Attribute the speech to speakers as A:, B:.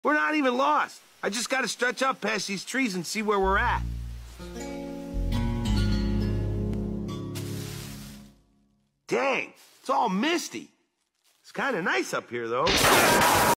A: We're not even lost. I just gotta stretch up past these trees and see where we're at. Dang, it's all misty. It's kind of nice up here, though.